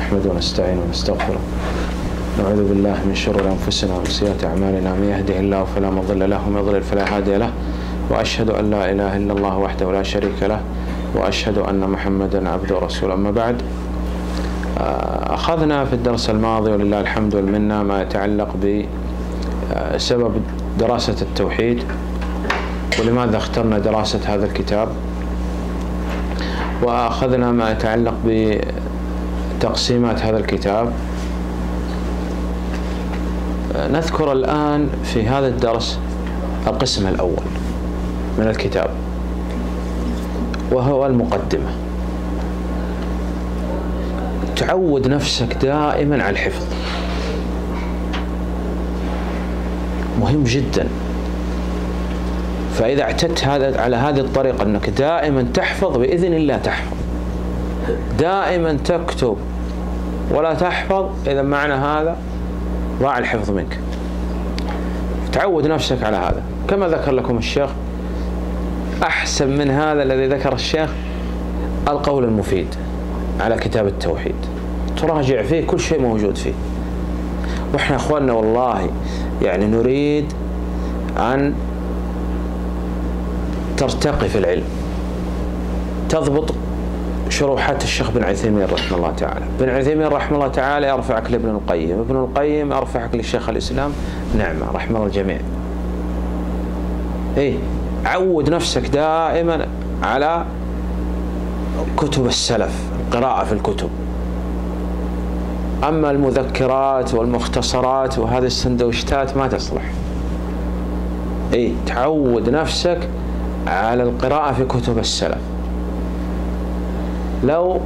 نحمده ونستعينه ونستغفره. نعوذ بالله من شرور أنفسنا ومن سيئات أعمالنا، من يهده الله فلا مضل له ومن يضلل فلا هادي له، وأشهد أن لا إله إلا الله وحده لا شريك له، وأشهد أن محمدا عبده ورسوله. أما بعد، أخذنا في الدرس الماضي ولله الحمد والمنة ما يتعلق بسبب دراسة التوحيد ولماذا اخترنا دراسة هذا الكتاب، وأخذنا ما يتعلق بتقسيمات هذا الكتاب. نذكر الآن في هذا الدرس القسم الأول من الكتاب وهو المقدمة. تعود نفسك دائما على الحفظ، مهم جدا. فإذا اعتدت على هذه الطريقة أنك دائما تحفظ بإذن الله تحفظ، دائما تكتب ولا تحفظ، إذا معنى هذا ضاع الحفظ منك. تعود نفسك على هذا. كما ذكر لكم الشيخ، أحسن من هذا الذي ذكر الشيخ القول المفيد على كتاب التوحيد، تراجع فيه كل شيء موجود فيه. وإحنا أخواننا والله يعني نريد أن ترتقي في العلم، تضبط شروحات الشيخ بن عثيمين رحمه الله تعالى. بن عثيمين رحمه الله تعالى يرفعك لابن القيم، ابن القيم يرفعك للشيخ الإسلام نعمة رحمه الله الجميع. عود نفسك دائما على كتب السلف، القراءة في الكتب. أما المذكرات والمختصرات وهذه السندوشتات ما تصلح. تعود نفسك على القراءة في كتب السلف. لو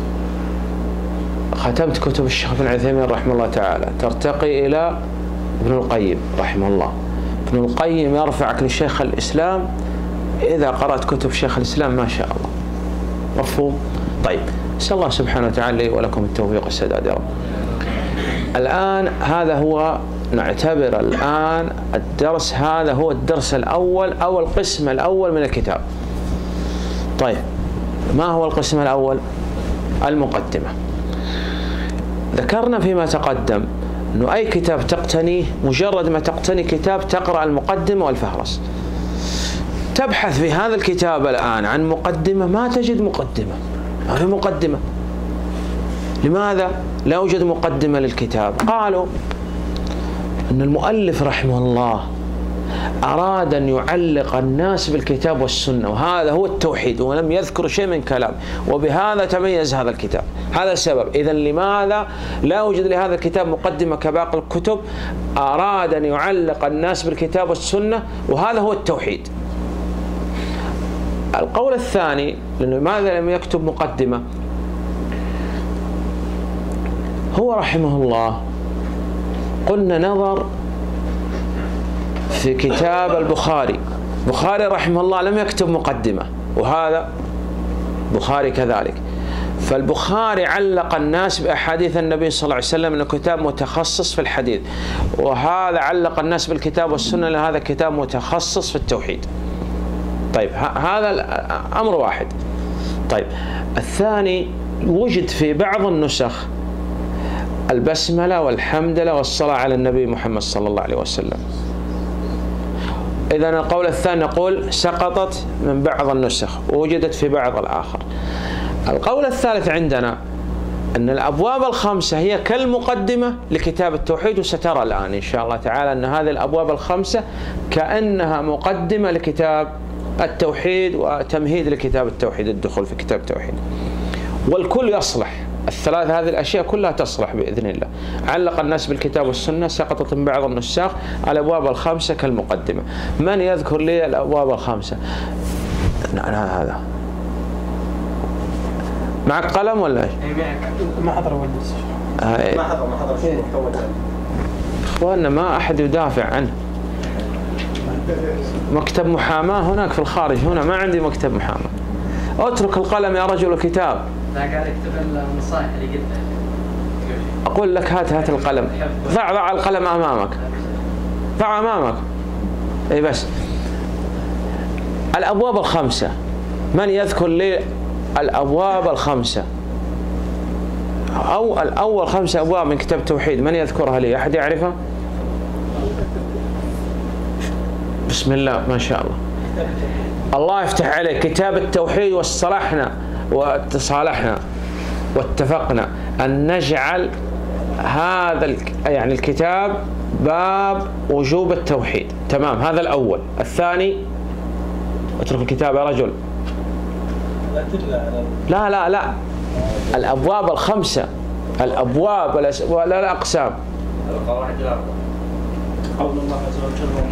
ختمت كتب الشيخ بن عثيمين رحمه الله تعالى ترتقي إلى ابن القيم رحمه الله. ابن القيم يرفعك لشيخ الإسلام. إذا قرأت كتب شيخ الإسلام ما شاء الله. مفهوم؟ طيب، أسأل الله سبحانه وتعالى لي ولكم التوفيق والسداد يا رب. الآن هذا هو، نعتبر الآن الدرس هذا هو الدرس الأول أو القسم الأول من الكتاب. طيب، ما هو القسم الأول؟ المقدمة. ذكرنا فيما تقدم أنه أي كتاب تقتنيه، مجرد ما تقتني كتاب تقرأ المقدمة والفهرس. تبحث في هذا الكتاب الآن عن مقدمة، ما تجد مقدمة، ما في مقدمة. لماذا لا يوجد مقدمة للكتاب؟ قالوا أن المؤلف رحمه الله أراد أن يعلق الناس بالكتاب والسنة، وهذا هو التوحيد، ولم يذكر شيء من كلام، وبهذا تميز هذا الكتاب. هذا السبب. إذن لماذا لا يوجد لهذا الكتاب مقدمة كباقي الكتب؟ أراد أن يعلق الناس بالكتاب والسنة، وهذا هو التوحيد. القول الثاني، لماذا لم يكتب مقدمة؟ هو رحمه الله قلنا نظر في كتاب البخاري. بخاري رحمه الله لم يكتب مقدمة، وهذا بخاري كذلك. فالبخاري علق الناس بأحاديث النبي صلى الله عليه وسلم، أنه كتاب متخصص في الحديث، وهذا علق الناس بالكتاب والسنة، لهذا كتاب متخصص في التوحيد. طيب، هذا أمر واحد. طيب، الثاني، وجد في بعض النسخ البسملة والحمدلة والصلاة على النبي محمد صلى الله عليه وسلم. إذن القول الثاني نقول سقطت من بعض النسخ ووجدت في بعض الآخر. القول الثالث عندنا أن الأبواب الخمسة هي كالمقدمة لكتاب التوحيد، وسترى الآن إن شاء الله تعالى أن هذه الأبواب الخمسة كأنها مقدمة لكتاب التوحيد وتمهيد لكتاب التوحيد، الدخول في كتاب التوحيد. والكل يصلح، الثلاث هذه الأشياء كلها تصلح بإذن الله. علق الناس بالكتاب والسنة، سقطت من بعض النساخ. الأبواب الخمسة كالمقدمة. من يذكر لي الأبواب الخمسة؟ أنا هذا معك قلم ولا ايش؟ ما حضر أول درس. ما حضر إخواننا ما أحد يدافع عنه. مكتب محاماة هناك في الخارج، هنا ما عندي مكتب محاماة. اترك القلم يا رجل الكتاب. لا، قاعد اكتب النصائح اللي قلتها. أقول لك هات القلم، ضع القلم أمامك، ضع أمامك. بس الأبواب الخمسة، من يذكر لي الأبواب الخمسة؟ أو الأول 5 أبواب من كتاب التوحيد من يذكرها لي؟ أحد يعرفها؟ بسم الله ما شاء الله. الله يفتح عليك. كتاب التوحيد واصطلحنا وتصالحنا واتفقنا أن نجعل هذا يعني الكتاب باب وجوب التوحيد. تمام، هذا الأول. الثاني اترك الكتاب يا رجل. لا لا لا، الأبواب ال5، الأبواب ولا الأقسام. قول الله عز وجل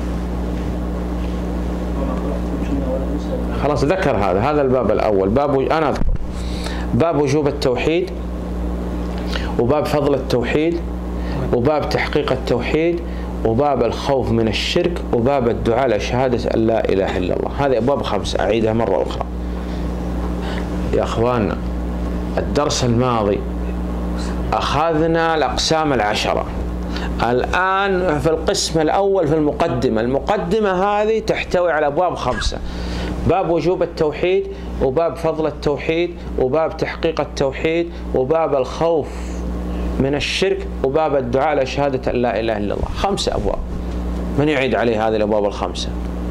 خلاص ذكر هذا الباب الأول. أنا أذكر باب وجوب التوحيد، وباب فضل التوحيد، وباب تحقيق التوحيد، وباب الخوف من الشرك، وباب الدعاء لشهادة أن لا إله إلا الله. هذه أبواب 5. أعيدها مرة أخرى يا أخواننا. الدرس الماضي أخذنا الأقسام 10. الآن في القسم الأول في المقدمة. المقدمة هذه تحتوي على أبواب 5: باب وجوب التوحيد، وباب فضل التوحيد، وباب تحقيق التوحيد، وباب الخوف من الشرك، وباب الدعاء لشهادة أن لا إله إلا الله. 5 أبواب. من يعيد عليه هذه الأبواب ال5؟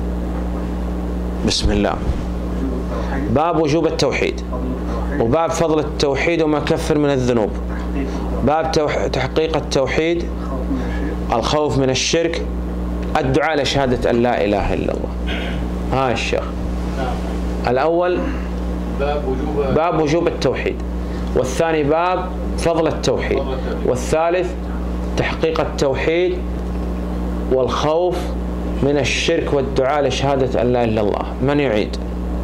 بسم الله. باب وجوب التوحيد، وباب فضل التوحيد وما كفر من الذنوب، باب تحقيق التوحيد، الخوف من الشرك، الدعاء لشهادة أن لا إله إلا الله. ها الشيخ. الأول باب وجوب التوحيد، والثاني باب فضل التوحيد، والثالث تحقيق التوحيد والخوف من الشرك والدعاء لشهادة أن لا إله إلا الله. من يعيد؟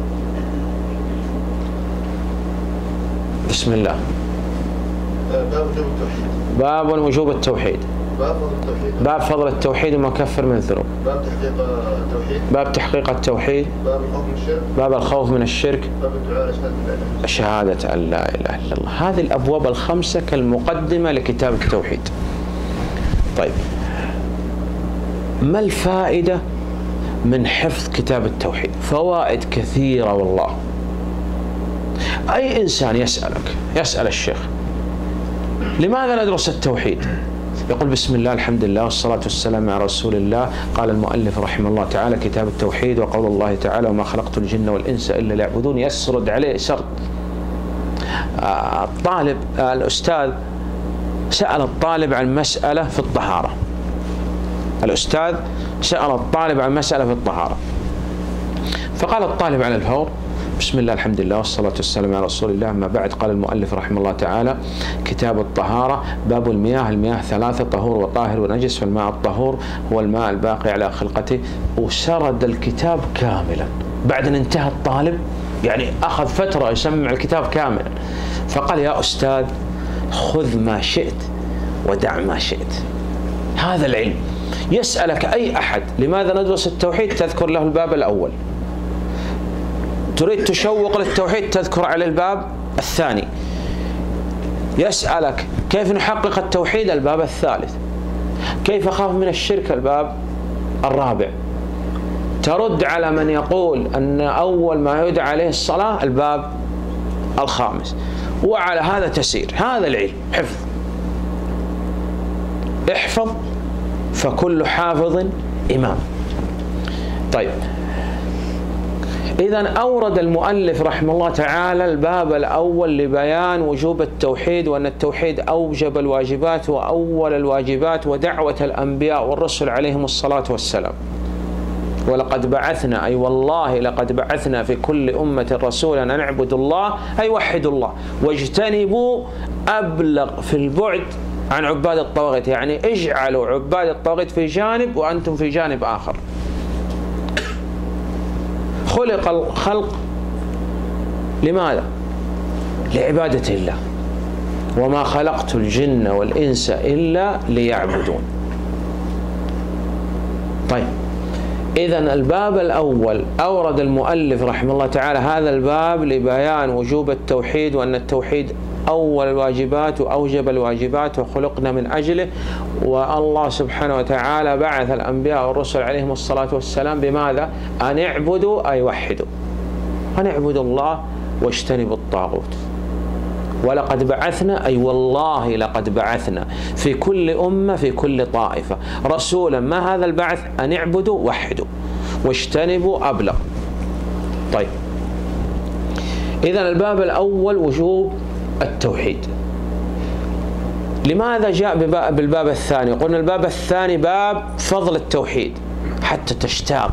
بسم الله. باب وجوب التوحيد، باب وجوب التوحيد، باب فضل التوحيد وما كفر من الذنوب، باب تحقيق التوحيد، باب تحقيق التوحيد، باب الخوف من الشرك، باب الخوف من الشرك، باب الدعاء شهادة أن لا إله إلا الله. هذه الأبواب ال5 كالمقدمة لكتاب التوحيد. طيب، ما الفائدة من حفظ كتاب التوحيد؟ فوائد كثيرة والله. أي إنسان يسأل الشيخ لماذا ندرس التوحيد؟ يقول بسم الله الحمد لله والصلاة والسلام على رسول الله. قال المؤلف رحمه الله تعالى: كتاب التوحيد وقول الله تعالى: وما خلقت الجن والإنس إلا ليعبدون. يسرد عليه سرد. الأستاذ سأل الطالب عن مسألة في الطهارة. الأستاذ سأل الطالب عن مسألة في الطهارة، فقال الطالب على الفور: بسم الله الحمد لله والصلاة والسلام على رسول الله. أما بعد، قال المؤلف رحمه الله تعالى: كتاب الطهارة، باب المياه. المياه 3: طهور وطاهر ونجس، والماء الطهور هو الماء الباقي على خلقته. وسرد الكتاب كاملا. بعد أن انتهى الطالب، يعني أخذ فترة يسمع الكتاب كاملا، فقال: يا أستاذ، خذ ما شئت ودع ما شئت. هذا العلم. يسألك أي أحد لماذا ندرس التوحيد؟ تذكر له الباب الأول. تريد تشوق للتوحيد، تذكر على الباب الثاني. يسألك كيف نحقق التوحيد؟ الباب الثالث. كيف أخاف من الشرك؟ الباب الرابع. ترد على من يقول أن أول ما يدعى عليه الصلاة الباب الخامس. وعلى هذا تسير. هذا العلم. حفظ. احفظ فكل حافظ إمام. طيب، إذن أورد المؤلف رحمه الله تعالى الباب الأول لبيان وجوب التوحيد، وأن التوحيد أوجب الواجبات وأول الواجبات ودعوة الأنبياء والرسل عليهم الصلاة والسلام. ولقد بعثنا، أي والله لقد بعثنا في كل أمة رسولا أن اعبدوا الله، أي وحدوا الله واجتنبوا، أبلغ في البعد عن عباد الطواغيت، يعني اجعلوا عباد الطواغيت في جانب وأنتم في جانب آخر. خلق الخلق لماذا؟ لعبادة الله. وما خلقت الجن والإنس إلا ليعبدون. طيب، إذن الباب الأول أورد المؤلف رحمه الله تعالى هذا الباب لبيان وجوب التوحيد، وأن التوحيد أول الواجبات وأوجب الواجبات وخلقنا من أجله. والله سبحانه وتعالى بعث الأنبياء والرسل عليهم الصلاة والسلام بماذا؟ أن اعبدوا، أي وحدوا، أن اعبدوا الله واجتنبوا الطاغوت. ولقد بعثنا أي والله لقد بعثنا في كل أمة في كل طائفة رسولا. ما هذا البعث؟ أن اعبدوا وحدوا واجتنبوا أبلغ. طيب، إذن الباب الأول وجوب التوحيد. لماذا جاء بالباب الثاني؟ قلنا الباب الثاني باب فضل التوحيد حتى تشتاق،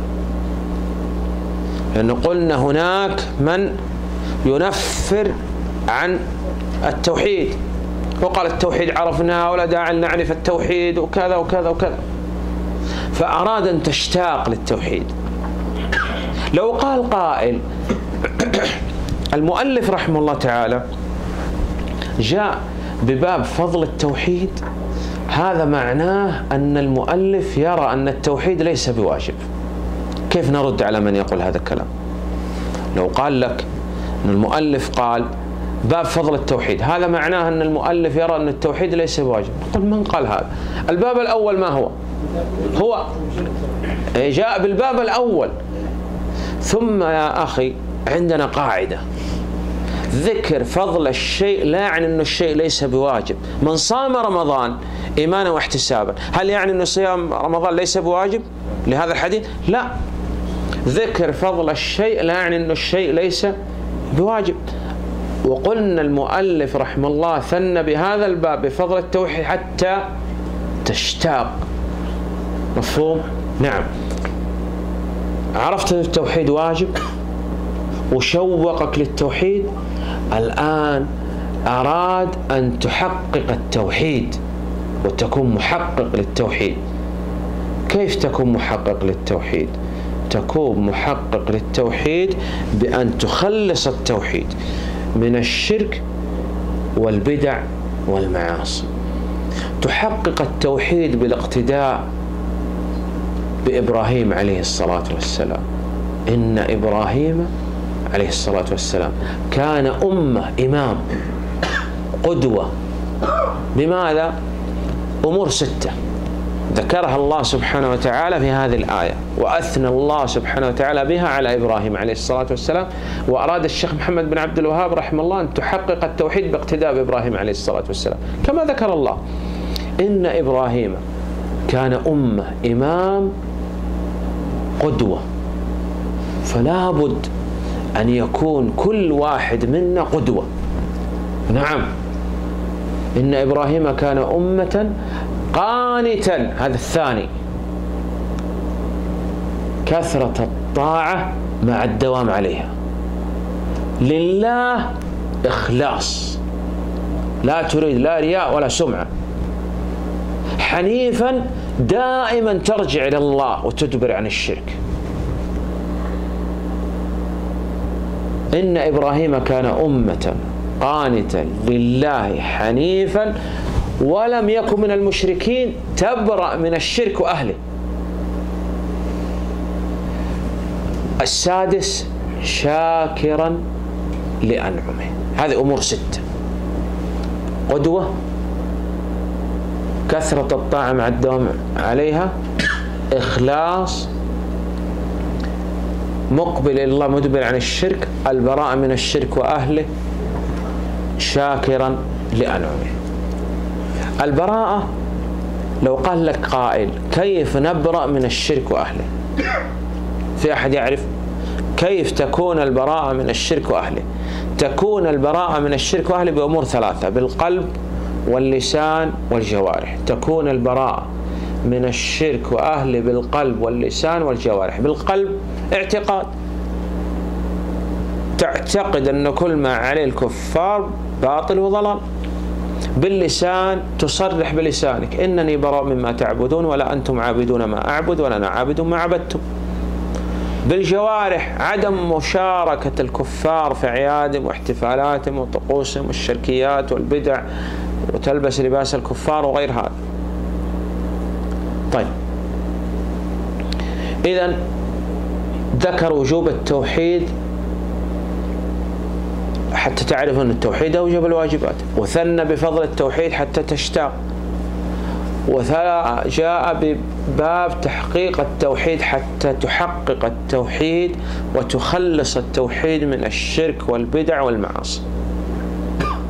لأنه قلنا هناك من ينفر عن التوحيد وقال التوحيد عرفناه ولا داعي نعرف التوحيد وكذا وكذا وكذا، فأراد أن تشتاق للتوحيد. لو قال قائل المؤلف رحمه الله تعالى جاء بباب فضل التوحيد، هذا معناه أن المؤلف يرى أن التوحيد ليس بواجب. كيف نرد على من يقول هذا الكلام؟ لو قال لك أن المؤلف قال باب فضل التوحيد، هذا معناه أن المؤلف يرى أن التوحيد ليس بواجب. نقول من قال هذا؟ الباب الأول ما هو؟ هو جاء بالباب الأول. ثم يا أخي عندنا قاعدة: ذكر فضل الشيء لا يعني أن الشيء ليس بواجب. من صام رمضان إيمانا واحتسابا، هل يعني أن صيام رمضان ليس بواجب لهذا الحديث؟ لا، ذكر فضل الشيء لا يعني أن الشيء ليس بواجب. وقلنا المؤلف رحمه الله ثنى بهذا الباب بفضل التوحيد حتى تشتاق. مفهوم؟ نعم. عرفت أن التوحيد واجب وشوقك للتوحيد، الآن أراد أن تحقق التوحيد وتكون محقق للتوحيد. كيف تكون محقق للتوحيد؟ تكون محقق للتوحيد بأن تخلص التوحيد من الشرك والبدع والمعاصي. تحقق التوحيد بالاقتداء بإبراهيم عليه الصلاة والسلام. إن إبراهيم عليه الصلاة والسلام كان أمة، إمام، قدوة. بماذا؟ أمور 6 ذكرها الله سبحانه وتعالى في هذه الآية، وأثنى الله سبحانه وتعالى بها على إبراهيم عليه الصلاة والسلام. وأراد الشيخ محمد بن عبد الوهاب رحمه الله أن تحقق التوحيد باقتداء بإبراهيم عليه الصلاة والسلام، كما ذكر الله: إن إبراهيم كان أمة، إمام، قدوة. فلا بد أن يكون كل واحد منا قدوة. نعم، إن إبراهيم كان أمة قانتا، هذا الثاني، كثرة الطاعة مع الدوام عليها، لله إخلاص، لا تريد لا رياء ولا سمعة، حنيفا دائما ترجع إلى الله وتدبر عن الشرك. إن إبراهيم كان أمة قانتا لله حنيفا ولم يكن من المشركين، تبرأ من الشرك وأهله. السادس شاكرا لأنعمه. هذه أمور 6: قدوة، كثرة الطاعة مع الدوام عليها، إخلاص، مقبل إلى الله مدبر عن الشرك، البراءة من الشرك وأهله، شاكرا لأنعمه. البراءة، لو قال لك قائل كيف نبرأ من الشرك وأهله؟ في أحد يعرف كيف تكون البراءة من الشرك وأهله؟ تكون البراءة من الشرك وأهله بأمور 3: بالقلب واللسان والجوارح. تكون البراءة من الشرك وأهله بالقلب واللسان والجوارح. بالقلب اعتقاد، تعتقد أن كل ما عليه الكفار باطل وضلال. باللسان تصرح بلسانك: إنني براء مما تعبدون ولا أنتم عابدون ما أعبد ولا أنا عابد ما عبدتم. بالجوارح عدم مشاركة الكفار في أعيادهم واحتفالاتهم وطقوسهم والشركيات والبدع، وتلبس لباس الكفار وغير هذا. طيب، إذن ذكر وجوب التوحيد حتى تعرف أن التوحيد أوجب الواجبات، وثنى بفضل التوحيد حتى تشتاق، وجاء بباب تحقيق التوحيد حتى تحقق التوحيد وتخلص التوحيد من الشرك والبدع والمعاصي.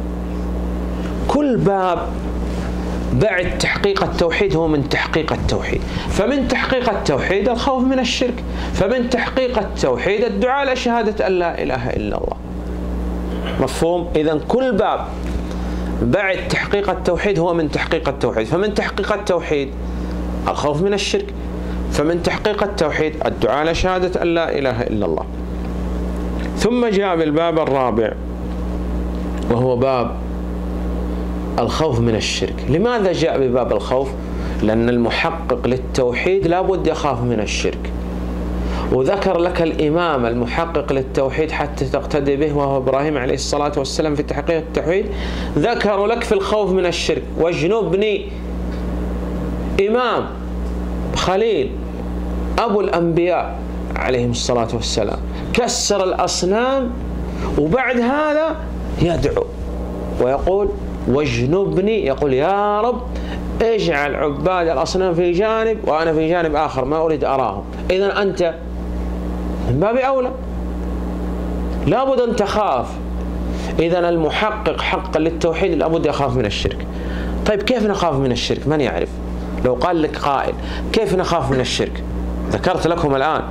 كل باب بعد تحقيق التوحيد هو من تحقيق التوحيد. فمن تحقيق التوحيد الخوف من الشرك، فمن تحقيق التوحيد الدعاء لشهادة أن لا إله إلا الله. مفهوم؟ إذن كل باب بعد تحقيق التوحيد هو من تحقيق التوحيد. فمن تحقيق التوحيد الخوف من الشرك، فمن تحقيق التوحيد الدعاء لشهادة أن لا إله إلا الله. ثم جاء بالباب الرابع وهو باب الخوف من الشرك. لماذا جاء بباب الخوف؟ لأن المحقق للتوحيد لابد يخاف من الشرك. وذكر لك الإمام المحقق للتوحيد حتى تقتدي به وهو إبراهيم عليه الصلاة والسلام في تحقيق التوحيد، ذكر لك في الخوف من الشرك واجنبني. إمام خليل أبو الأنبياء عليهم الصلاة والسلام كسر الأصنام، وبعد هذا يدعو ويقول واجنبني، يقول يا رب اجعل عباد الأصنام في جانب وأنا في جانب آخر ما أريد أراهم. إذن أنت من باب أولى لابد أن تخاف. إذن المحقق حقا للتوحيد لابد يخاف من الشرك. طيب كيف نخاف من الشرك؟ من يعرف؟ لو قال لك قائل كيف نخاف من الشرك؟ ذكرت لكم الآن.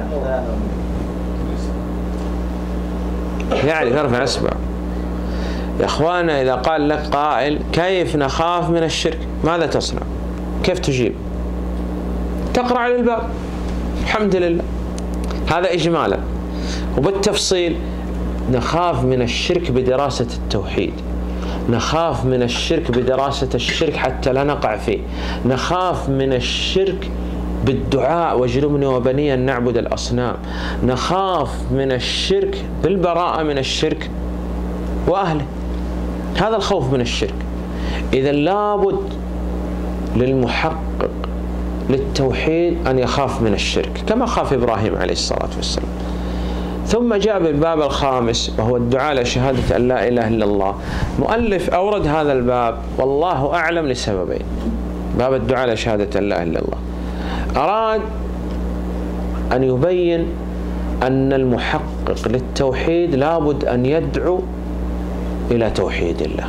يرفع إصبع. يا أخوانا إذا قال لك قائل كيف نخاف من الشرك ماذا تصنع؟ كيف تجيب؟ تقرأ على الباب. الحمد لله. هذا إجمالا. وبالتفصيل نخاف من الشرك بدراسة التوحيد، نخاف من الشرك بدراسة الشرك حتى لا نقع فيه، نخاف من الشرك بالدعاء واجنبني وبني أن نعبد الأصنام، نخاف من الشرك بالبراءة من الشرك وأهله. هذا الخوف من الشرك. إذا لابد للمحقق للتوحيد أن يخاف من الشرك كما خاف إبراهيم عليه الصلاة والسلام. ثم جاء بالباب الخامس وهو الدعاء لشهادة أن لا إله إلا الله. مؤلف أورد هذا الباب والله أعلم لسببين. باب الدعاء لشهادة أن لا إله إلا الله أراد أن يبين أن المحقق للتوحيد لابد أن يدعو إلى توحيد الله.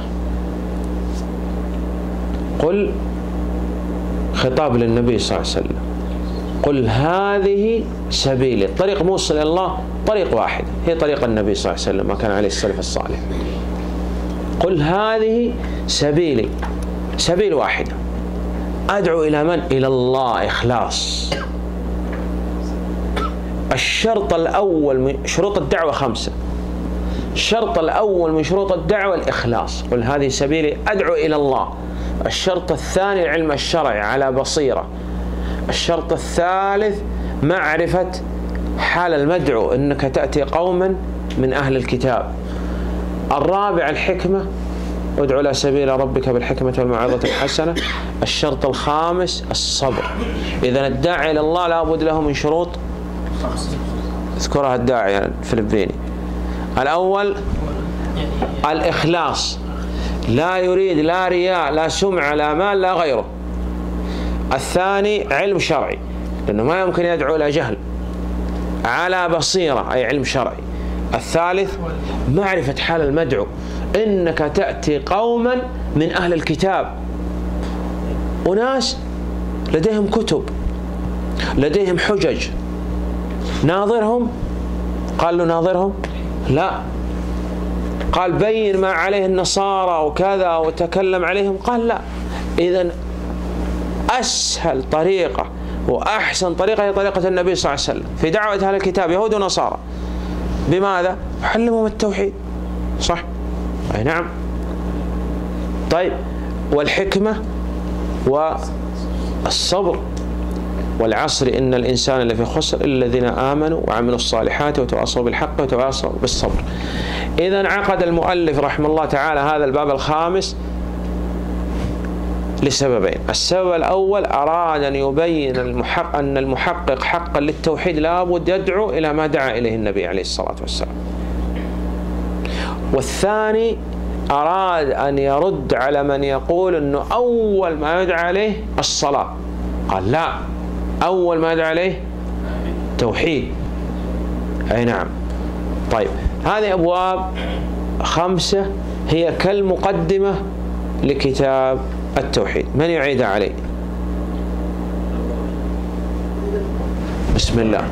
قل خطاب للنبي صلى الله عليه وسلم قل هذه سبيلي. الطريق موصل إلى الله طريق واحد هي طريق النبي صلى الله عليه وسلم ما كان عليه السلف الصالح. قل هذه سبيلي، سبيل واحدة. أدعو إلى من؟ إلى الله. إخلاص. الشرط الأول من شروط الدعوة 5. الشرط الأول من شروط الدعوة الإخلاص. قل هذه سبيلي أدعو إلى الله. الشرط الثاني العلم الشرعي على بصيرة. الشرط الثالث معرفة حال المدعو، إنك تأتي قوما من أهل الكتاب. الرابع الحكمة، ادعو إلى سبيل ربك بالحكمة والموعظة الحسنة. الشرط الخامس الصبر. إذا الداعي إلى الله لابد له من شروط اذكرها الداعي الفلبيني. الأول الإخلاص، لا يريد لا رياء لا سمعة لا مال لا غيره. الثاني علم شرعي، لأنه ما يمكن يدعو إلى جهل، على بصيرة أي علم شرعي. الثالث معرفة حال المدعو، إنك تأتي قوما من أهل الكتاب، أناس لديهم كتب لديهم حجج، ناظرهم. قال له ناظرهم؟ لا. قال بين ما عليه النصارى وكذا وتكلم عليهم؟ قال لا. إذن أسهل طريقة وأحسن طريقة هي طريقة النبي صلى الله عليه وسلم في دعوة أهل الكتاب يهود ونصارى. بماذا؟ علمهم التوحيد. صح؟ أي نعم. طيب والحكمة والصبر. والعصر إن الإنسان لفي خسر إلا الذين آمنوا وعملوا الصالحات وتواصوا بالحق وتواصوا بالصبر. إذن عقد المؤلف رحمه الله تعالى هذا الباب الخامس لسببين. السبب الأول أراد أن يبين أن المحقق حقا للتوحيد لابد يدعو إلى ما دعا إليه النبي عليه الصلاة والسلام. والثاني أراد أن يرد على من يقول أنه أول ما يدعى عليه الصلاة. قال لا، أول ما يدعى عليه توحيد. أي نعم. طيب هذه أبواب 5 هي كالمقدمة لكتاب التوحيد. من يعيدها علي؟ بسم الله.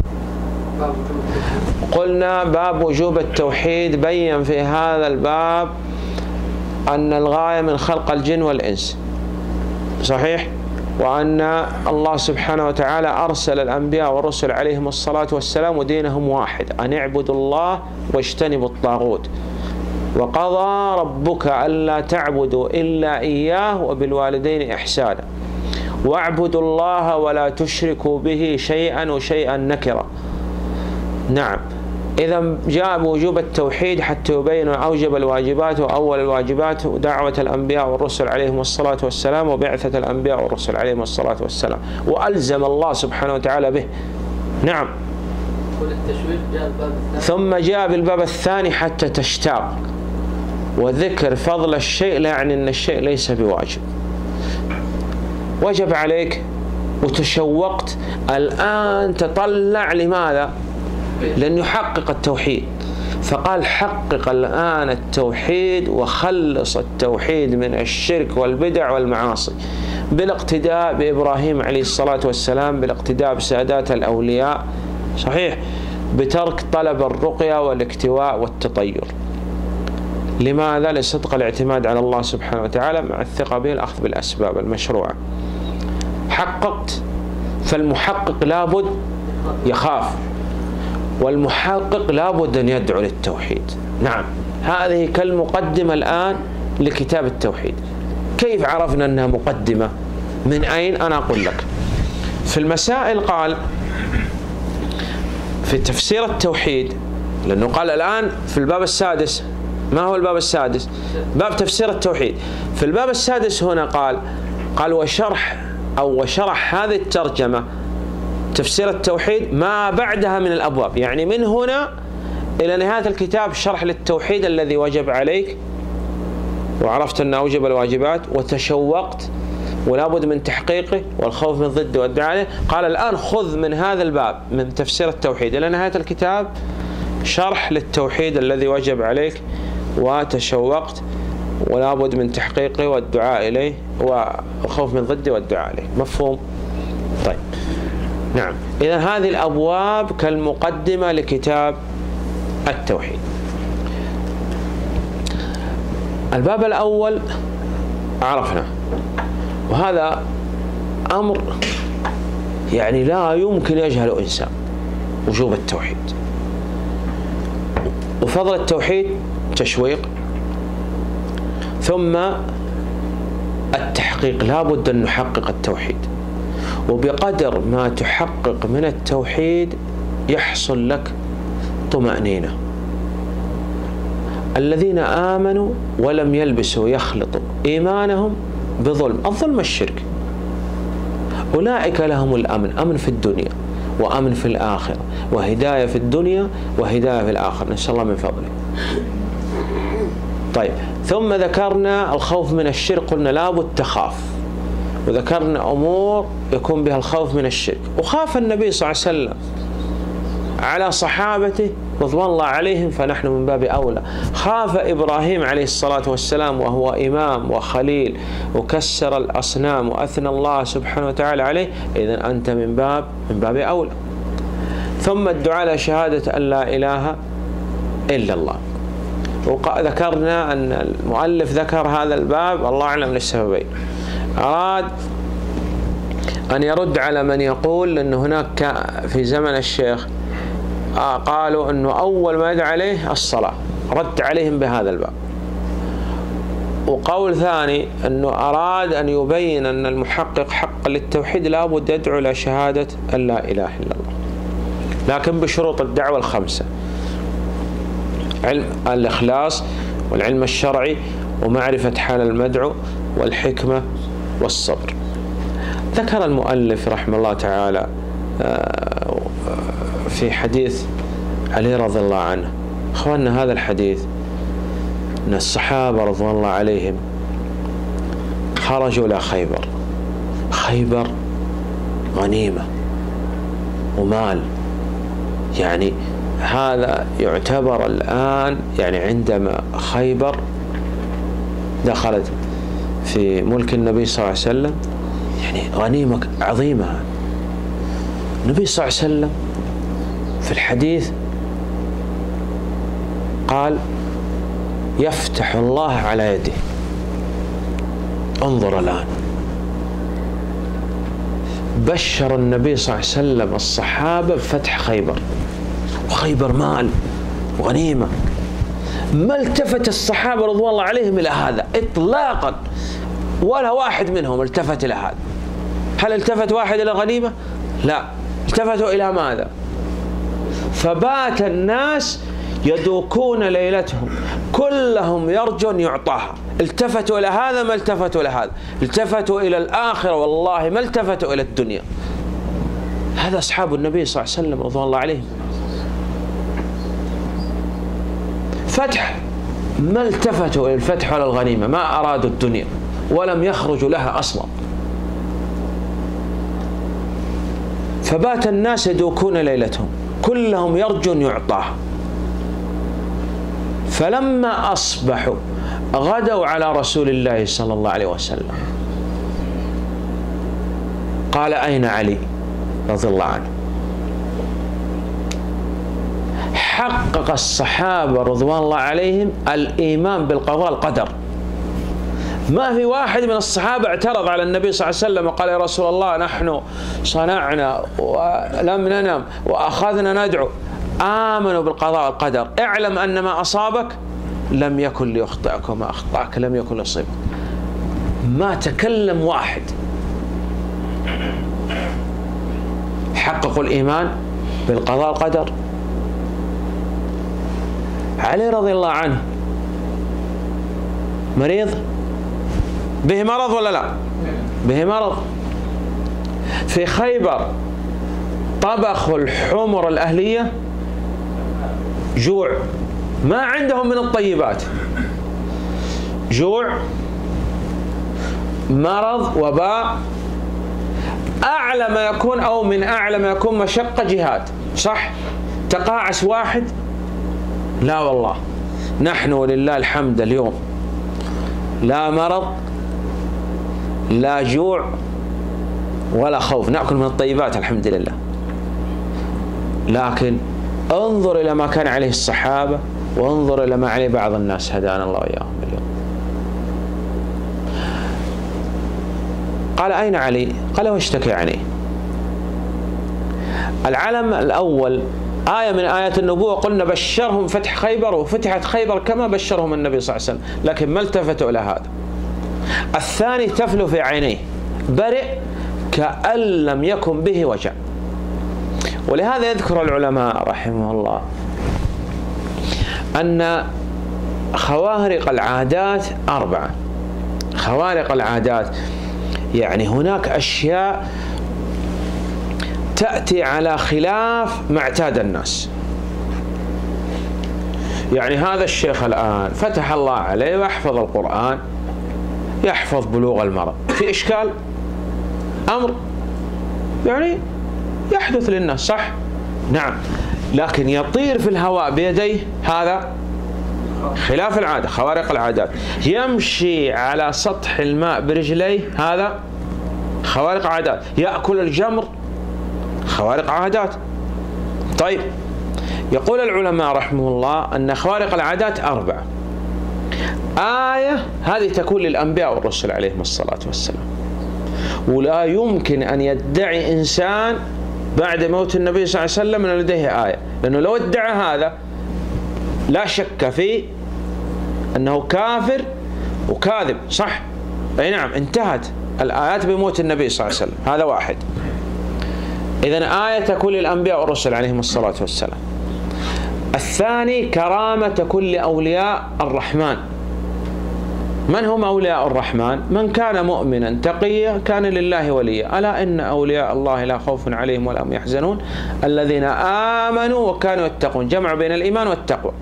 قلنا باب وجوب التوحيد بين في هذا الباب أن الغاية من خلق الجن والإنس، صحيح؟ وأن الله سبحانه وتعالى أرسل الأنبياء والرسل عليهم الصلاة والسلام ودينهم واحد، أن اعبدوا الله واجتنبوا الطاغوت. وقضى ربك ألا تعبدوا إلا إياه وبالوالدين إحسانا واعبدوا الله ولا تشركوا به شيئا وشيئا نكرا. نعم، إذا جاء بوجوب التوحيد حتى يبين أوجب الواجبات وأول الواجبات دعوة الأنبياء والرسل عليهم الصلاة والسلام وبعثة الأنبياء والرسل عليهم الصلاة والسلام، وألزم الله سبحانه وتعالى به. نعم. ثم جاء بالباب الثاني حتى تشتاق، وذكر فضل الشيء لا يعني أن الشيء ليس بواجب. وجب عليك وتشوقت الآن تطلع، لماذا؟ لأن يحقق التوحيد، فقال حقق الآن التوحيد وخلص التوحيد من الشرك والبدع والمعاصي بالاقتداء بإبراهيم عليه الصلاة والسلام، بالاقتداء بسادات الأولياء، صحيح، بترك طلب الرقية والاكتواء والتطير. لماذا؟ لصدق الاعتماد على الله سبحانه وتعالى مع الثقة به، الأخذ بالأسباب المشروعة. حققت، فالمحقق لابد يخاف، والمحقق لابد أن يدعو للتوحيد. نعم، هذه كالمقدمة الآن لكتاب التوحيد. كيف عرفنا أنها مقدمة؟ من أين؟ أنا أقول لك. في المسائل قال في تفسير التوحيد، لأنه قال الآن في الباب السادس. ما هو الباب السادس؟ باب تفسير التوحيد. في الباب السادس هنا قال وشرح هذه الترجمة تفسير التوحيد ما بعدها من الأبواب، يعني من هنا إلى نهاية الكتاب شرح للتوحيد الذي وجب عليك، وعرفت أن أوجب الواجبات، وتشوقت ولا بد من تحقيقه والخوف من ضده والدعاء عليه. قال الآن خذ من هذا الباب من تفسير التوحيد إلى نهاية الكتاب شرح للتوحيد الذي وجب عليك وتشوقت ولا بد من تحقيقه والدعاء إليه والخوف من ضده والدعاء عليه. مفهوم؟ طيب، نعم. إذا هذه الأبواب كالمقدمة لكتاب التوحيد. الباب الأول عرفنا، وهذا أمر يعني لا يمكن يجهل إنسان، وجوب التوحيد وفضل التوحيد، تشويق، ثم التحقيق. لا بد أن نحقق التوحيد، وبقدر ما تحقق من التوحيد يحصل لك طمأنينة. الذين آمنوا ولم يلبسوا يخلطوا إيمانهم بظلم، الظلم الشرك، أولئك لهم الأمن، أمن في الدنيا وأمن في الآخرة، وهداية في الدنيا وهداية في الآخرة، نسأل الله من فضله. طيب، ثم ذكرنا الخوف من الشرك، قلنا لابد تخاف، وذكرنا أمور يكون بها الخوف من الشرك. وخاف النبي صلى الله عليه وسلم على صحابته رضوان الله عليهم، فنحن من باب أولى. خاف إبراهيم عليه الصلاة والسلام وهو إمام وخليل وكسر الأصنام وأثنى الله سبحانه وتعالى عليه، إذن أنت من باب أولى. ثم الدعاء على شهادة أن لا إله إلا الله. وذكرنا أن المؤلف ذكر هذا الباب الله أعلم للسببين. أراد أن يرد على من يقول أن هناك في زمن الشيخ قالوا أنه أول ما يدعى عليه الصلاة، رد عليهم بهذا الباب. وقول ثاني أنه أراد أن يبين أن المحقق حقا للتوحيد لابد يدعو إلى شهادة أن لا إله إلا الله، لكن بشروط الدعوة الخمسة: علم الإخلاص والعلم الشرعي ومعرفة حال المدعو والحكمة والصبر. ذكر المؤلف رحمه الله تعالى في حديث علي رضي الله عنه. أخواننا، هذا الحديث أن الصحابة رضوان الله عليهم خرجوا إلى خيبر غنيمة ومال، يعني هذا يعتبر الآن، يعني عندما خيبر دخلت في ملك النبي صلى الله عليه وسلم، يعني غنيمة عظيمة. النبي صلى الله عليه وسلم في الحديث قال يفتح الله على يده. انظر الآن، بشر النبي صلى الله عليه وسلم الصحابة بفتح خيبر، وخيبر مال وغنيمة. ما التفت الصحابة رضوان الله عليهم إلى هذا إطلاقا، ولا واحد منهم التفت إلى هذا. هل التفت واحد إلى الغنيمة؟ لا، التفتوا إلى ماذا؟ فبات الناس يدوكون ليلتهم كلهم يرجون يعطاها. التفتوا إلى هذا ما التفتوا إلى هذا، التفتوا إلى الآخرة والله ما التفتوا إلى الدنيا. هذا أصحاب النبي صلى الله عليه وسلم رضوان الله عليهم. فتح ما التفتوا إلى الفتح ولا الغنيمة، ما أرادوا الدنيا ولم يخرجوا لها أصلا. فبات الناس يدوكون ليلتهم كلهم يرجون يعطاها. فلما أصبحوا غدوا على رسول الله صلى الله عليه وسلم، قال أين علي رضي الله عنه؟ حقق الصحابة رضوان الله عليهم الإيمان بالقضاء القدر. ما في واحد من الصحابة اعترض على النبي صلى الله عليه وسلم وقال يا رسول الله نحن صنعنا ولم ننم وأخذنا ندعو. آمنوا بالقضاء والقدر. اعلم أن ما أصابك لم يكن ليخطئك وما أخطأك لم يكن ليصيبك. ما تكلم واحد. حققوا الإيمان بالقضاء والقدر. علي رضي الله عنه مريض، به مرض ولا لا؟ به مرض. في خيبر طبخوا الحمر الأهلية، جوع، ما عندهم من الطيبات، جوع، مرض، وباء، أعلى ما يكون أو من أعلى ما يكون مشقة جهاد، صح؟ تقاعس واحد؟ لا والله، نحن ولله الحمد اليوم لا مرض لا جوع ولا خوف، نأكل من الطيبات الحمد لله. لكن انظر إلى ما كان عليه الصحابة وانظر إلى ما عليه بعض الناس هدانا الله وإياهم اليوم. قال أين علي؟ قال واشتكي عليه. العلم الأول آية من آيات النبوة، قلنا بشرهم فتح خيبر، وفتحت خيبر كما بشرهم النبي صلى الله عليه وسلم، لكن ما التفتوا إلى هذا. الثاني تفل في عينيه، برئ كأن لم يكن به وجع. ولهذا يذكر العلماء رحمه الله أن خوارق العادات 4. خوارق العادات يعني هناك أشياء تأتي على خلاف ما اعتاد الناس. يعني هذا الشيخ الآن فتح الله عليه ويحفظ القرآن، يحفظ بلوغ المرأة، في إشكال؟ أمر يعني يحدث للناس، صح؟ نعم، لكن يطير في الهواء بيديه، هذا خلاف العادة، خوارق العادات. يمشي على سطح الماء برجليه، هذا خوارق عادات. يأكل الجمر، خوارق عادات. طيب، يقول العلماء رحمه الله أن خوارق العادات 4. آية هذه تكون للأنبياء والرسل عليهم الصلاة والسلام، ولا يمكن أن يدعي إنسان بعد موت النبي صلى الله عليه وسلم أن لديه آية، لأنه لو ادعى هذا لا شك في أنه كافر وكاذب، صح؟ أي نعم، انتهت الآيات بموت النبي صلى الله عليه وسلم، هذا واحد. إذن آية تكون للأنبياء والرسل عليهم الصلاة والسلام. الثاني كرامة كل أولياء الرحمن. من هم أولياء الرحمن؟ من كان مؤمنا تقيا كان لله وليا. ألا إن أولياء الله لا خوف عليهم ولا هم يحزنون الذين آمنوا وكانوا يتقون. جمع بين الإيمان والتقوى.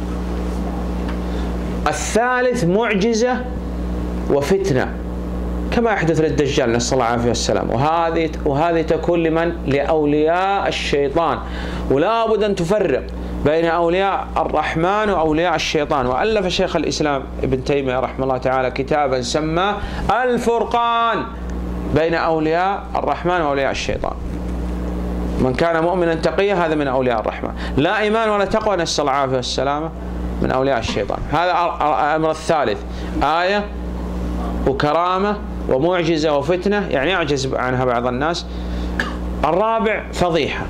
الثالث معجزة وفتنة كما يحدث للدجال، نسأل الله العافية والسلام. وهذه تكون لمن؟ لأولياء الشيطان. ولا بد أن تفرق بين أولياء الرحمن وأولياء الشيطان. وألف شيخ الإسلام ابن تيمية رحمه الله تعالى كتابا سماه الفرقان بين أولياء الرحمن وأولياء الشيطان. من كان مؤمنا تقيا هذا من أولياء الرحمن، لا إيمان ولا تقوى نسأل العافية والسلامة من أولياء الشيطان. هذا الأمر الثالث، آية وكرامة ومعجزة وفتنة، يعني يعجز عنها بعض الناس. الرابع فضيحة.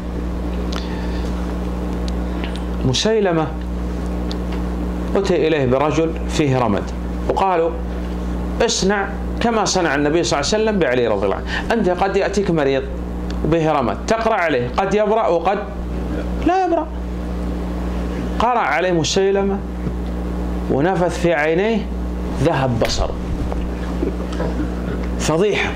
مسيلمة أتي إليه برجل فيه رمد، وقالوا اصنع كما صنع النبي صلى الله عليه وسلم بعلي رضي الله عنه. أنت قد يأتيك مريض به رمد تقرأ عليه، قد يبرأ وقد لا يبرأ. قرأ عليه مسيلمة ونفث في عينيه ذهب بصره. فضيحة.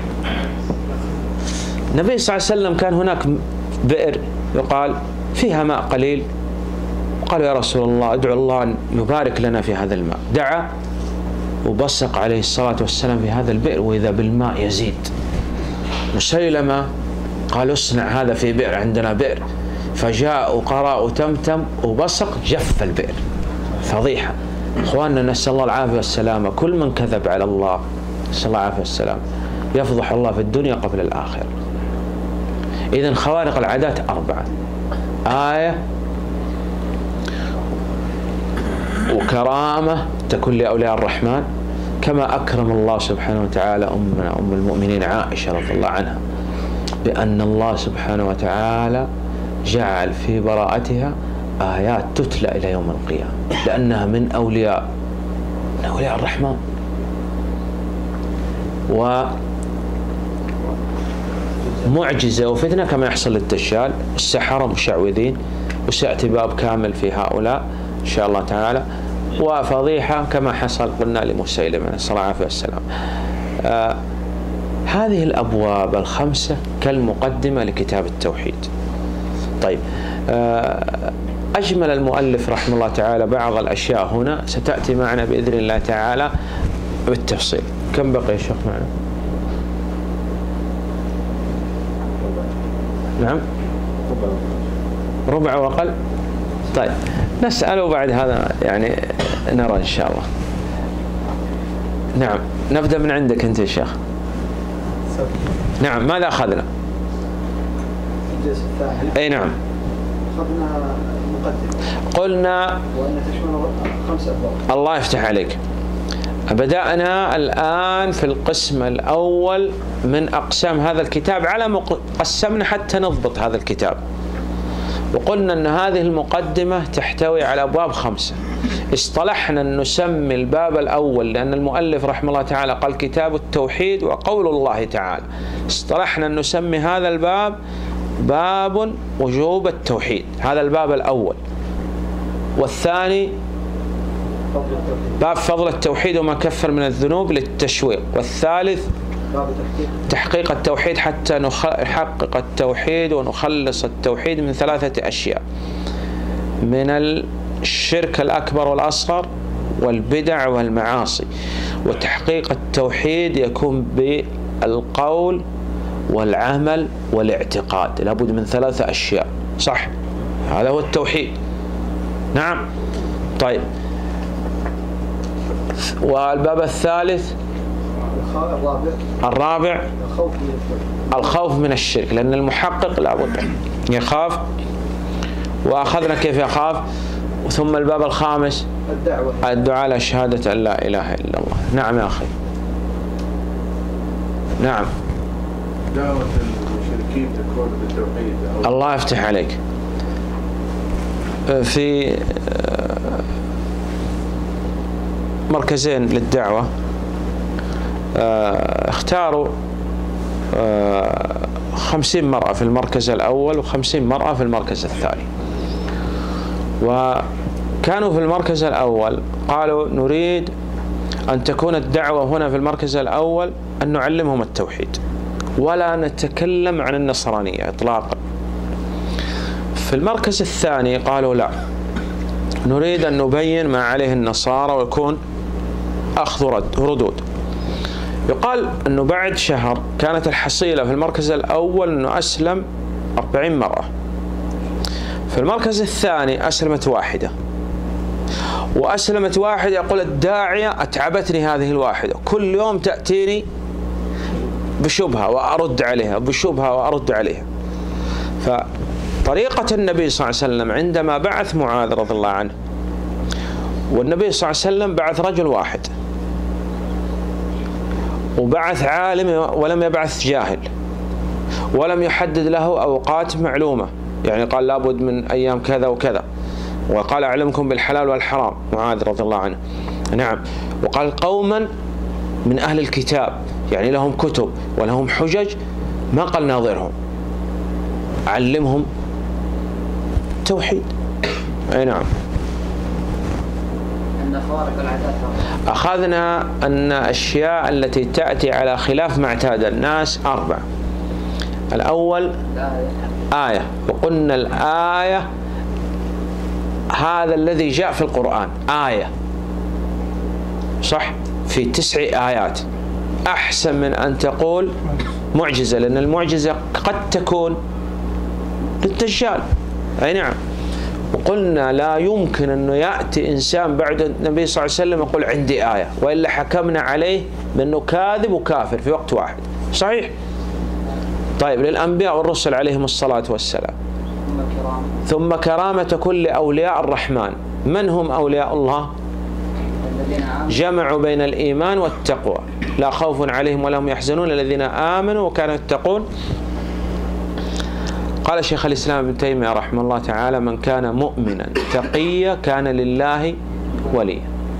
النبي صلى الله عليه وسلم كان هناك بئر يقال فيها ماء قليل، قالوا يا رسول الله ادعو الله أن يبارك لنا في هذا الماء. دعا وبصق عليه الصلاة والسلام في هذا البئر وإذا بالماء يزيد. مسيلمة قال اصنع هذا في بئر، عندنا بئر. فجاء وقرأ وتمتم وبصق جف البئر. فضيحة. اخواننا نسأل الله العافية والسلامة. كل من كذب على الله نسأل الله العافية والسلامة يفضح الله في الدنيا قبل الآخرة. إذن خوارق العادات 4: آية وكرامة تكون لأولياء الرحمن، كما أكرم الله سبحانه وتعالى أمنا أم المؤمنين عائشة رضي الله عنها بأن الله سبحانه وتعالى جعل في براءتها آيات تتلى إلى يوم القيامة، لأنها من أولياء الرحمن. ومعجزة وفتنة كما يحصل للدجال، السحرة مشعوذين، وسيأتي باب كامل في هؤلاء إن شاء الله تعالى. وفضيحة كما حصل قلنا لمسيلمة نسأل الله العافية والسلام. هذه الأبواب الخمسة كالمقدمة لكتاب التوحيد. طيب، أجمل المؤلف رحمه الله تعالى بعض الأشياء هنا ستأتي معنا بإذن الله تعالى بالتفصيل. كم بقي يا شيخ معنا؟ نعم، ربع وأقل. طيب نسأله بعد هذا يعني نرى إن شاء الله. نعم، نبدأ من عندك أنت يا شيخ. نعم، ماذا أخذنا؟ الجزء الثاني. أي نعم. أخذنا المقدمة. قلنا وأن تشمل 5 أبواب. الله يفتح عليك. بدأنا الآن في القسم الأول من أقسام هذا الكتاب على ما قسمنا حتى نضبط هذا الكتاب. وقلنا أن هذه المقدمة تحتوي على أبواب 5. اصطلحنا أن نسمي الباب الأول لأن المؤلف رحمه الله تعالى قال كتاب التوحيد وقول الله تعالى. اصطلحنا أن نسمي هذا الباب باب وجوب التوحيد، هذا الباب الأول. والثاني باب فضل التوحيد وما كفر من الذنوب للتشويق. والثالث تحقيق التوحيد حتى نحقق التوحيد ونخلص التوحيد من 3 أشياء: من الشرك الأكبر والأصغر والبدع والمعاصي. وتحقيق التوحيد يكون بالقول والعمل والاعتقاد، لابد من 3 أشياء. صح، هذا هو التوحيد. نعم. طيب، والباب الثالث الرابع الخوف من الشرك، لأن المحقق لابد يخاف. وأخذنا كيف يخاف. ثم الباب الخامس الدعاء على شهادة أن لا إله إلا الله. نعم يا أخي. نعم. دعوة المشركين تكون بالتوحيد. الله يفتح عليك. في مركزين للدعوة اختاروا 50 مرأة في المركز الأول و50 مرأة في المركز الثاني. وكانوا في المركز الأول قالوا نريد أن تكون الدعوة هنا في المركز الأول أن نعلمهم التوحيد ولا نتكلم عن النصرانية إطلاقا. في المركز الثاني قالوا لا، نريد أن نبين ما عليه النصارى ويكون أخذ ردود. يقال أنه بعد شهر كانت الحصيلة في المركز الأول أنه أسلم 40 مرة. في المركز الثاني أسلمت واحدة، وأسلمت واحدة يقول الداعية أتعبتني هذه الواحدة، كل يوم تأتيني بشبهة وأرد عليها، بشبهة وأرد عليها. فطريقة النبي صلى الله عليه وسلم عندما بعث معاذ رضي الله عنه، والنبي صلى الله عليه وسلم بعث رجل واحد وبعث عالم ولم يبعث جاهل، ولم يحدد له أوقات معلومة، يعني قال لابد من أيام كذا وكذا، وقال أعلمكم بالحلال والحرام معاذ رضي الله عنه. نعم. وقال قوما من أهل الكتاب، يعني لهم كتب ولهم حجج، ما قال ناظرهم، علمهم توحيد. أي نعم. أخذنا أن أشياء التي تأتي على خلاف ما اعتاد الناس 4. الأول آية، وقلنا الآية هذا الذي جاء في القرآن آية، صح؟ في 9 آيات، أحسن من أن تقول معجزة، لأن المعجزة قد تكون للدجال. أي نعم. وقلنا لا يمكن أنه يأتي إنسان بعد النبي صلى الله عليه وسلم يقول عندي آية، وإلا حكمنا عليه بأنه كاذب وكافر في وقت واحد. صحيح؟ طيب، للأنبياء والرسل عليهم الصلاة والسلام. ثم كرامة كل أولياء الرحمن. من هم أولياء الله؟ جمعوا بين الإيمان والتقوى، لا خوف عليهم ولا هم يحزنون الذين آمنوا وكانوا يتقون. قال شيخ الإسلام ابن تيمية رحمه الله تعالى: من كان مؤمنا تقيا كان لله وليا.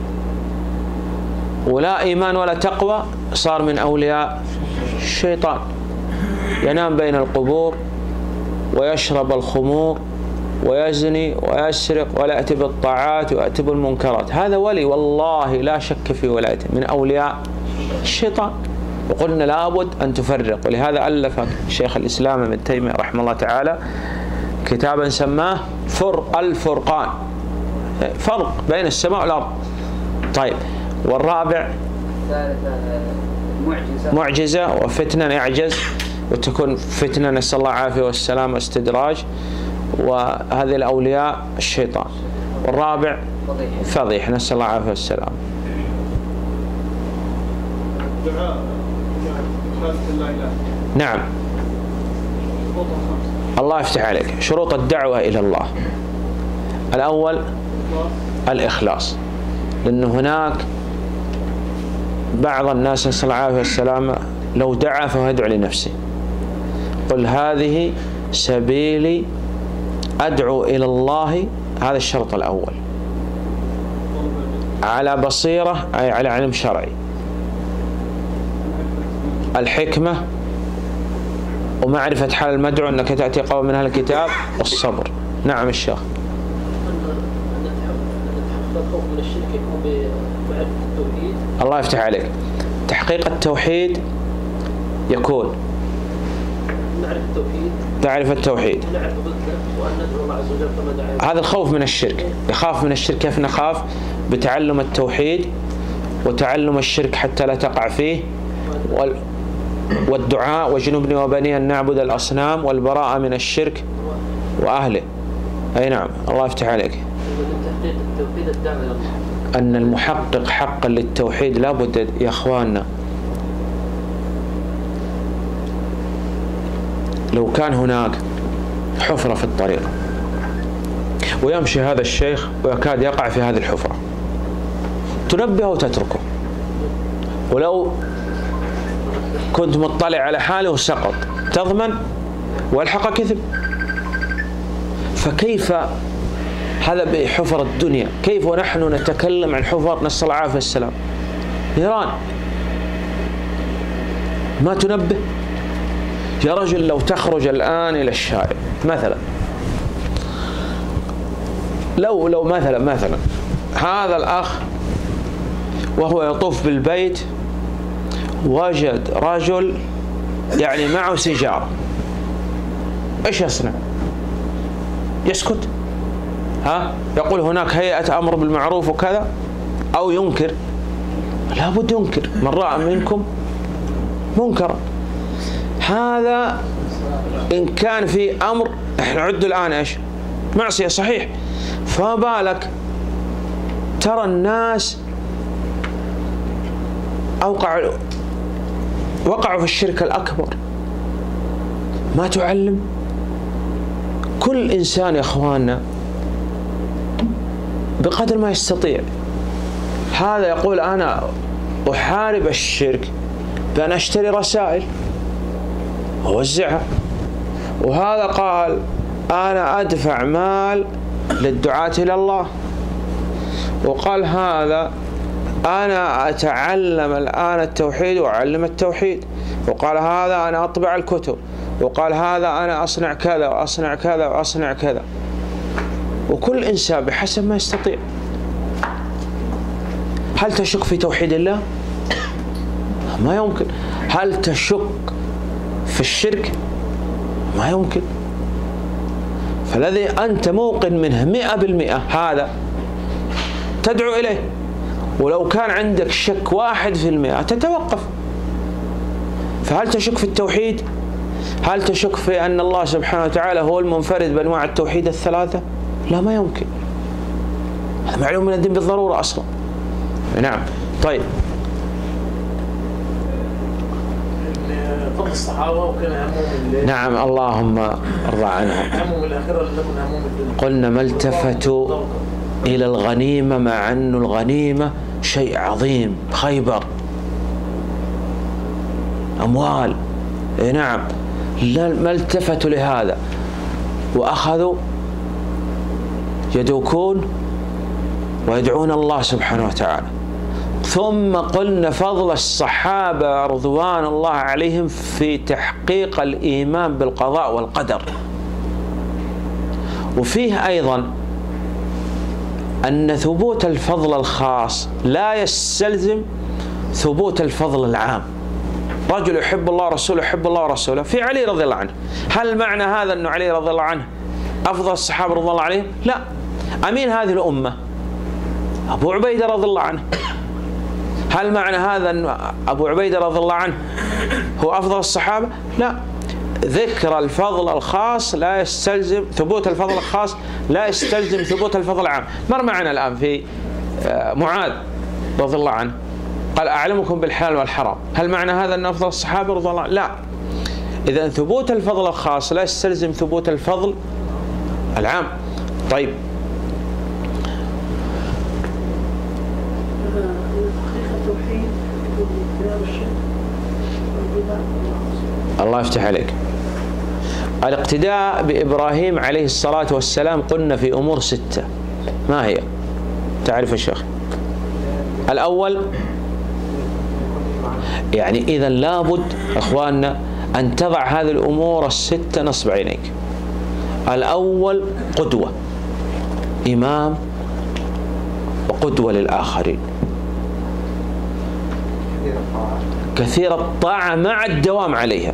ولا إيمان ولا تقوى صار من أولياء الشيطان، ينام بين القبور ويشرب الخمور ويزني ويسرق ولا يأتي بالطاعات ويأتي بالمنكرات، هذا ولي والله لا شك في ولايته، من أولياء الشيطان. وقلنا لابد أن تفرق، ولهذا ألف شيخ الإسلام ابن تيمية رحمه الله تعالى كتابا سماه الفرقان، فرق بين السماء والأرض. طيب، والرابع معجزة وفتنة يعجز وتكون فتنة، نسأل الله العافية والسلام واستدراج، وهذه الأولياء الشيطان. والرابع فضيح، نسأل الله العافية والسلام. نعم. الله يفتح عليك. شروط الدعوة إلى الله: الأول الإخلاص، لأن هناك بعض الناس نسأل الله العافية والسلام لو دعا فهو يدعو لنفسه. قل هذه سبيلي أدعو إلى الله، هذا الشرط الأول، على بصيرة أي على علم شرعي. الحكمة ومعرفة حال المدعو، أنك تأتي قوم من أهل الكتاب، والصبر. نعم الشيخ. الله يفتح عليك. تحقيق التوحيد يكون تعرف التوحيد، هذا الخوف من الشرك. يخاف من الشرك. كيف نخاف؟ بتعلم التوحيد وتعلم الشرك حتى لا تقع فيه، والدعاء وجنبني وبني أن نعبد الأصنام، والبراءة من الشرك وأهله. أي نعم. الله يفتح عليك. أن المحقق حقا للتوحيد لابد يا أخواننا، لو كان هناك حفرة في الطريق ويمشي هذا الشيخ ويكاد يقع في هذه الحفرة، تنبهه وتتركه، ولو كنت مطلع على حاله وسقط تضمن والحق كذب. فكيف هذا بحفر الدنيا؟ كيف ونحن نتكلم عن حفر نسأل الله العافية والسلام؟ نيران. ما تنبه يا رجل. لو تخرج الآن إلى الشارع مثلا، لو مثلا هذا الأخ وهو يطوف بالبيت وجد رجل يعني معه سيجارة، ايش يصنع؟ يسكت؟ يقول هناك هيئة أمر بالمعروف وكذا، أو ينكر؟ لابد ينكر. من رأى منكم منكرا. هذا إن كان في أمر، احنا نعد الآن ايش؟ معصية صحيح، فما بالك ترى الناس وقعوا في الشرك الأكبر. ما تعلم كل إنسان يا أخواننا بقدر ما يستطيع. هذا يقول أنا أحارب الشرك بأن أشتري رسائل وأوزعها، وهذا قال أنا أدفع مال للدعاة إلى الله، وقال هذا أنا أتعلم الآن التوحيد وأعلم التوحيد، وقال هذا أنا أطبع الكتب، وقال هذا أنا أصنع كذا وأصنع كذا وأصنع كذا. وكل إنسان بحسب ما يستطيع. هل تشك في توحيد الله؟ ما يمكن. هل تشك في الشرك؟ ما يمكن. فالذي أنت موقن منه 100% هذا تدعو إليه، ولو كان عندك شك 1% تتوقف. فهل تشك في التوحيد؟ هل تشك في أن الله سبحانه وتعالى هو المنفرد بأنواع التوحيد الثلاثة؟ لا، ما يمكن. هذا معلوم من الدين بالضرورة أصلا. نعم. طيب، فضل الصحابة وكان همهم نعم، اللهم ارضى عنهم. همهم الآخرة لم يكن همهم الدنيا. قلنا ما التفتوا إلى الغنيمة، مع أن الغنيمة شيء عظيم، خيبر أموال، نعم، ما التفتوا لهذا، وأخذوا يدوكون ويدعون الله سبحانه وتعالى. ثم قلنا فضل الصحابة رضوان الله عليهم في تحقيق الإيمان بالقضاء والقدر. وفيه أيضا أن ثبوت الفضل الخاص لا يستلزم ثبوت الفضل العام. رجل يحب الله ورسوله، يحب الله ورسوله، في علي رضي الله عنه، هل معنى هذا أنه علي رضي الله عنه أفضل الصحابة رضي الله عليهم؟ لا. أمين هذه الأمة أبو عبيدة رضي الله عنه، هل معنى هذا أن أبو عبيدة رضي الله عنه هو أفضل الصحابة؟ لا. ذكر الفضل الخاص لا يستلزم ثبوت الفضل الخاص، لا يستلزم ثبوت الفضل العام. مر معنا الآن في معاذ رضي الله عنه، قال أعلمكم بالحلال والحرام، هل معنى هذا أن أفضل الصحابة رضي الله عنه؟ لا. إذا ثبوت الفضل الخاص لا يستلزم ثبوت الفضل العام. طيب، الله يفتح عليك. الاقتداء بإبراهيم عليه الصلاة والسلام قلنا في أمور 6. ما هي؟ تعرف الشيخ؟ الأول، يعني إذا لابد أخواننا أن تضع هذه الأمور 6 نصب عينيك. الأول قدوة، إمام وقدوة للآخرين، كثير الطاعة مع الدوام عليها.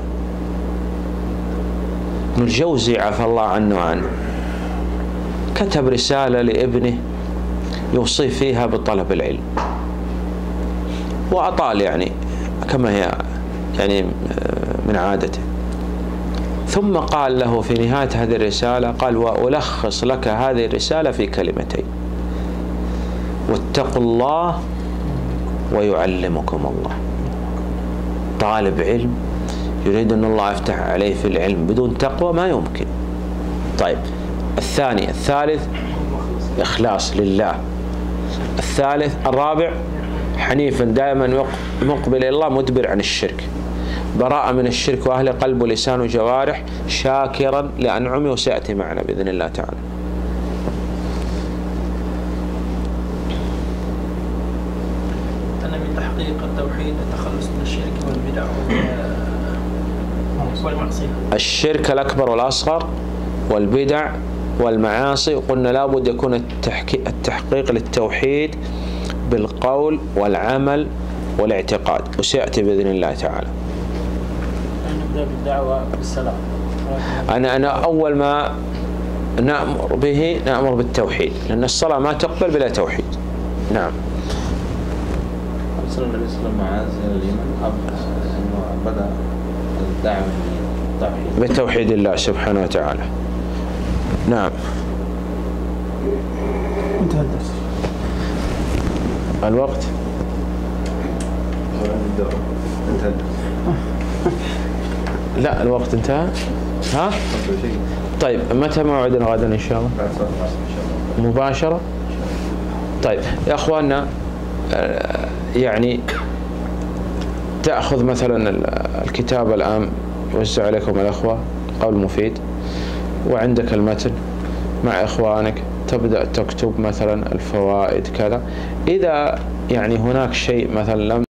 ابن الجوزي عفى الله عنه وعنه كتب رسالة لابنه يوصي فيها بطلب العلم، وأطال يعني كما هي يعني من عادته، ثم قال له في نهاية هذه الرسالة، قال وألخص لك هذه الرسالة في كلمتين: واتقوا الله ويعلمكم الله. طالب علم يريد أن الله يفتح عليه في العلم بدون تقوى ما يمكن. طيب، الثالث إخلاص لله. الرابع حنيفا دائما مقبل إلى الله مدبر عن الشرك، براءة من الشرك وأهله، قلب ولسان وجوارح، شاكرا لأنعمه، وسيأتي معنا بإذن الله تعالى. أن من تحقيق التوحيد التخلص من الشرك والبدع والمعصية، الشرك الأكبر والأصغر والبدع والمعاصي. وقلنا لابد يكون التحقيق للتوحيد بالقول والعمل والاعتقاد، وسيأتي بإذن الله تعالى. نبدأ بالدعوة بالسلام. أنا أول ما نأمر به نأمر بالتوحيد، لأن الصلاة ما تقبل بلا توحيد. نعم. أرسل النبي صلى الله عليه وسلم الإيمان أنه بدأ الدعوة بالتوحيد الله سبحانه وتعالى. نعم. انتهى الدرس. الوقت انتهى. لا الوقت انتهى. ها طيب متى موعدنا غدا ان شاء الله؟ بعد صلاة العصر ان شاء الله مباشرة. طيب يا اخواننا يعني تأخذ مثلا الكتاب الآن يوزع عليكم الأخوة قول مفيد، وعندك المتن مع إخوانك، تبدأ تكتب مثلا الفوائد كذا. إذا يعني هناك شيء مثلا لم